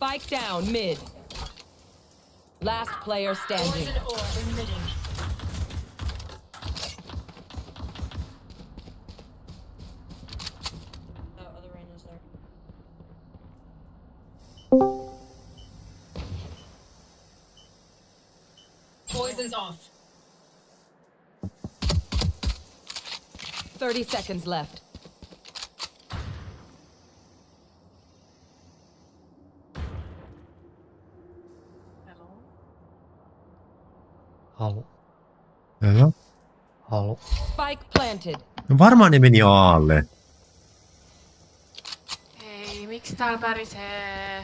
Spike down mid. Last player standing. Poison's off. 30 seconds left. Halu. Hello? Halu. Spike planted. No varmaan ne meni Aalle. Ei, miksi täällä pärisee?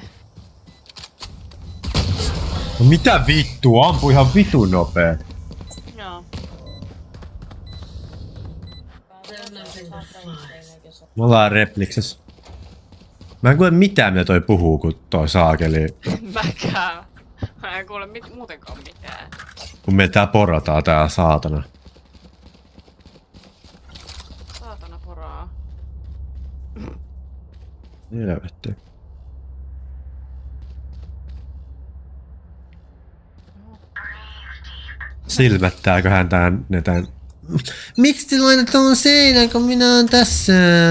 No mitä vittu? Ampu ihan vitun nopee. Joo. Me ollaan repliksessä. Mä en kuule mitään mitä toi puhuu, kun toi saakeli. Mäkään. Mä en kuule muutenkaan mitään. Kun me tää porataan tää saatana. Saatana poraa. Helvetti. Silmättääköhän tän ne tän... Miksi te laitat tuon seinän, kun minä oon tässä?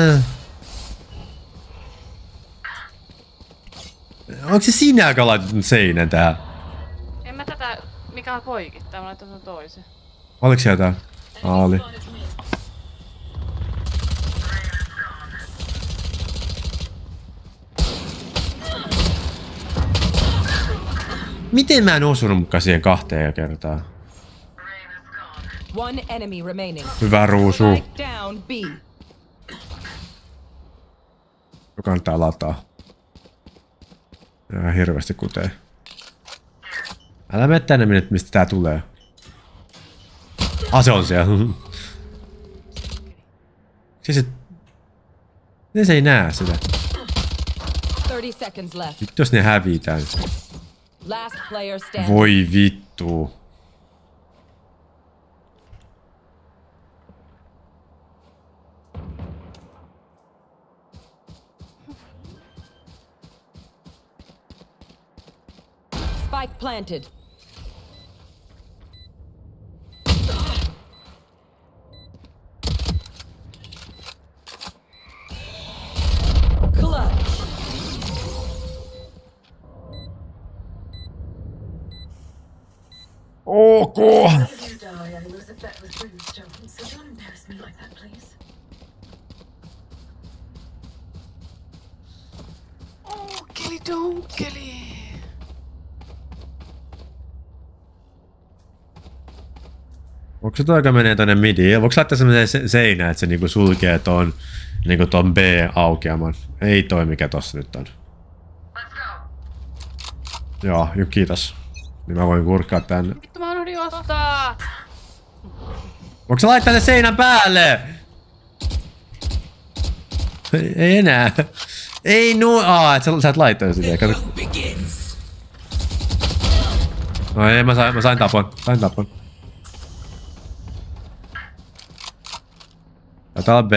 Onko se sinä, joka laitat seinän tähän? En mä tätä... Mikä on poikittaa? Mä laitan sen toisen. Oliko se jotain? Oli. Miten mä en osunut mukaan siihen 2 kertaa? One enemy remaining. Hyvä ruusu. Spike down B. Kannattaa lataa. Ihan hirveästi kutee. Älä mene tänne minne, mistä tää tulee. Se on siellä. Siis se ei näe sitä. 30 seconds left. Vittu jos ne hävii tän. Last player standing. Voi vittu. Spike planted. Clutch. Ok. Oh, keli dunkeli. Onko se toi, joka menee tonne midiin? Voiko laittaa semmonen seinä, että se niinku sulkee ton, niinku ton B-aukeaman? Ei toi mikä tossa nyt on. Joo, kiitos. Niin mä voin kurkkaa tänne. Vittu mä unohdin ostaa! Voiko se laittaa sen seinän päälle? Ei enää. Ei et sä et laittaa sitä. Kato. No ei, mä sain tapon. Tää on B.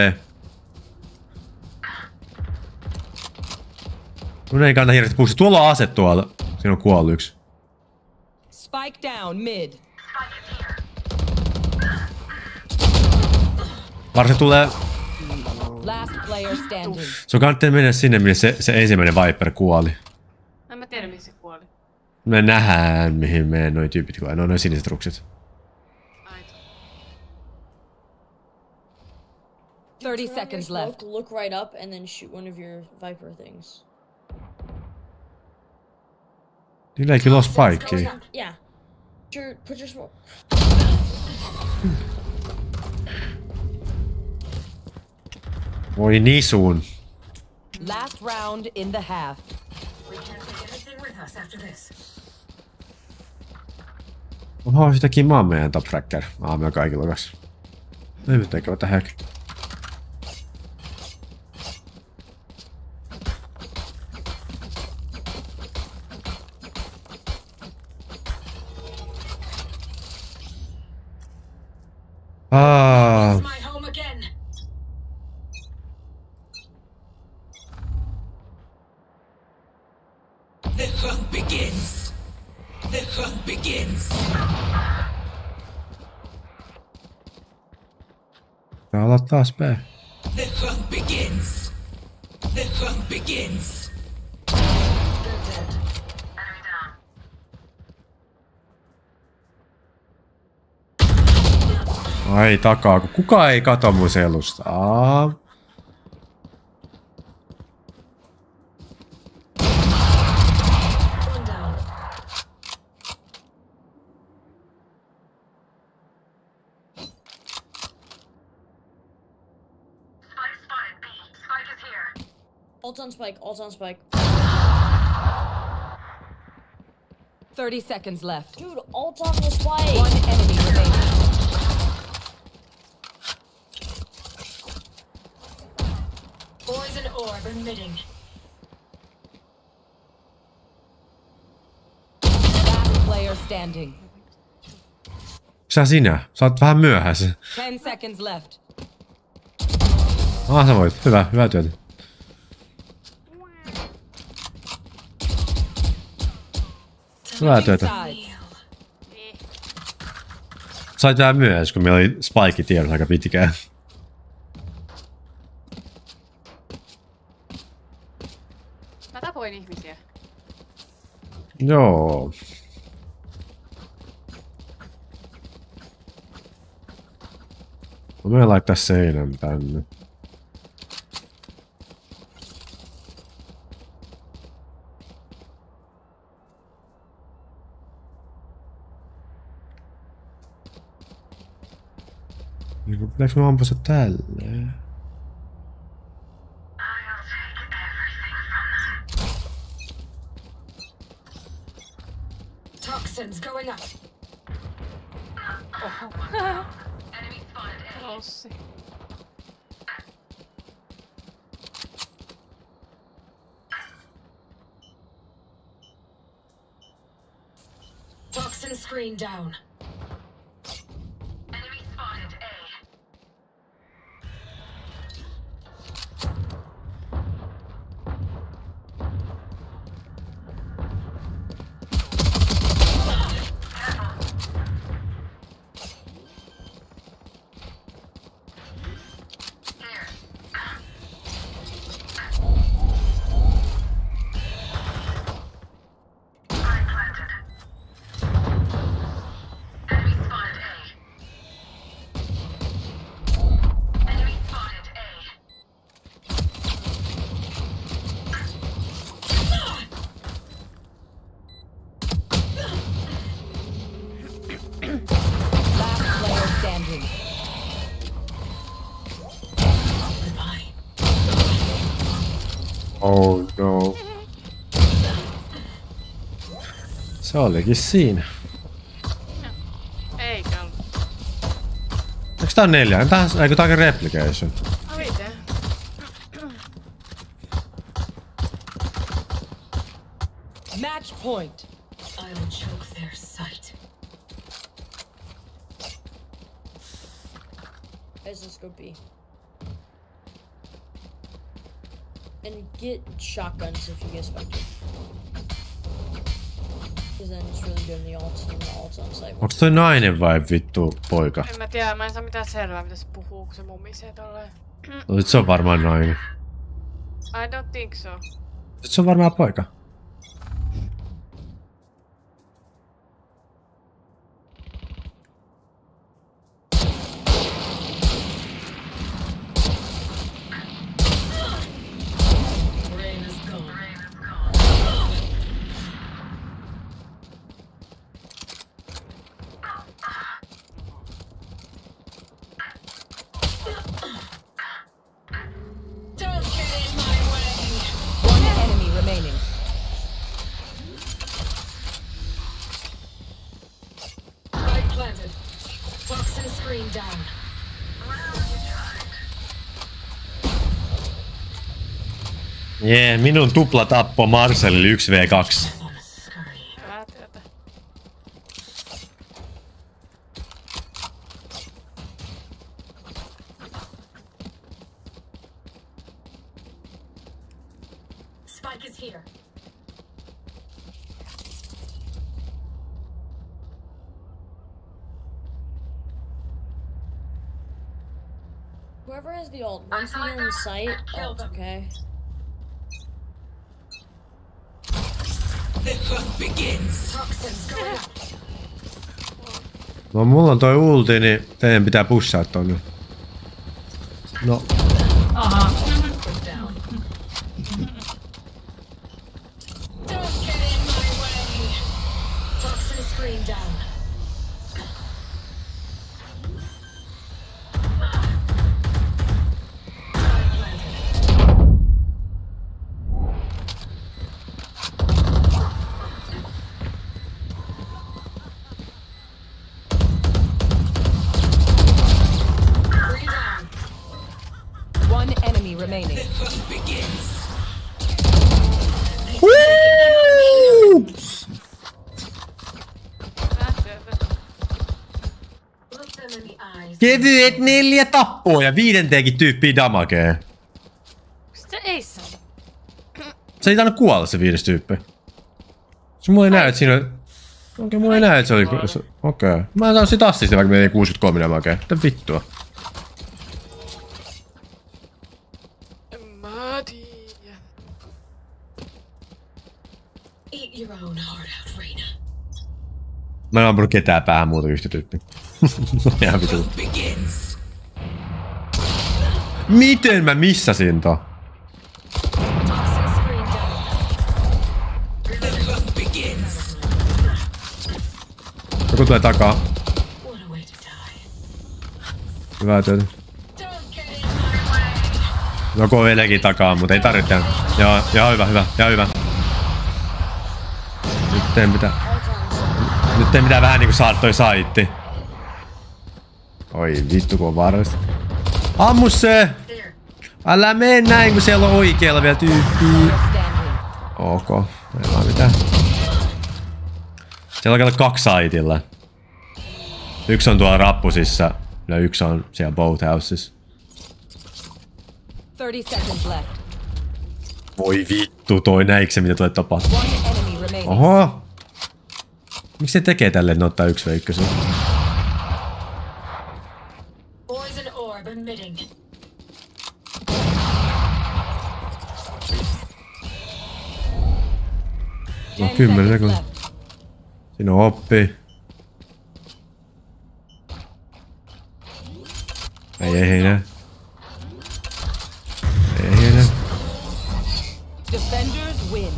Mun ei kannata hirveästi puhua. Tuolla on ase tuolla. Siinä on kuollut yksi. Spike down mid. Varsin tulee... Last player standing. Sun kannattaa mennä sinne, minne se ensimmäinen Viper kuoli. En mä tiedä mihin se kuoli. Me nähdään mihin meidän noi tyypit kuoli. Noin siniset rukset. 30 seconds left. Look right up and then shoot one of your Viper things. Niillä ei kyllä oo spikea. Yeah. Put your smoke. Voi nisuun. Last round in the half. Oho, sitäkin mä oon meidän top tracker. Me on kaikilla kanssa. Ei mitenkään, what the heck. Tää olla taas B. Ai takaa, kun kukaan ei kato mun selusta. Ult on spike, ult on spike. 30 seconds left. Dude, ult on the spike! One enemy remaining. Poison orb emitting. Last player standing. Sinä? Sä oot vähän myöhässä. 10 seconds left. Sä voit. Hyvä työtä. Hyvää työtä. Sides. Sait vähän myöhässä, kun meillä oli Spike tiedossa aika pitkään. Mä tapoin ihmisiä. Joo. Mä menen laittaa seinän tänne. Pitääkö mä ampua se tälleen? Toxins going up. Rossi. Toxin screen down. Oh no. Se olikin siinä. Eikä ollut. Eikö tää on 4? Eikö tää on replication? No miten? Match point. I'll choke their sight. Let's go B. And get shotguns if you get spected. Because then it's really good in the ults and the ults on site. Onks toi nainen vai vittu poika? En mä tiedä, mä en saa mitään selvää mitä se puhuu, kun se mumisee tolleen. Se on varmaan nainen. I don't think so. Se on varmaan poika. Jee, minun tuplatappo Marcellille 1v2. Hyvää työtä. Spike is here. Whoever has the ult, once we get in sight, oh, it's okay. No mulla on toi ulti, niin teidän pitää pushaa tonne. No. Aha. One enemy remaining. Kevyet 4 tappoa ja 5. tyyppiä damagee. Sitten ei saa. Se ei tainnut kuolla se 5. tyyppi. Se mulla ei näy, että siinä... Okei, mulla ei näy, että se oli... Okei. Mä en saanut sit assistia, vaikka meillä ei 63 damagee. Mitä vittua? En mä tiedä. Mä en ampunut ketään päähän muuta yhtä tyyppiä. Ihan vitu. Miten mä missasin to? Joku tulee takaa. Hyvä työtä. Joku velekin takaa, mutta ei tarvitse tehdä. Joo, hyvä. Nyt ei pitää vähän niinku saada toi saitti. Oi vittu kun on vaarallista. Ammu se! Älä mene näin kun siellä on oikealla vielä tyyppiä. Ok, ei vaan mitään. Siellä on 2 saitilla. Yksi on tuolla rappusissa ja yksi on siellä boat houses. 30 seconds left. Voi vittu toi, näikö se mitä toi tapahtuu? One enemy remaining. Oho! Miksi se tekee tälleen, että ne ottaa 1v1? No 10 sekuntia. Siinä on oppi. Ei nää. Defenders win.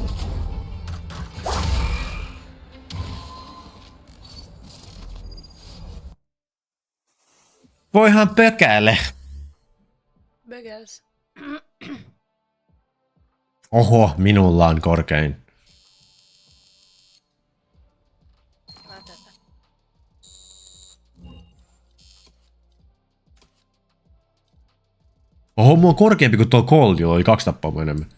Voihan pökäle. Bögäs. Oho, minulla on korkein. Oho, mulla on korkeampi kuin tuo Cold, jolla oli 2 tappaa enemmän.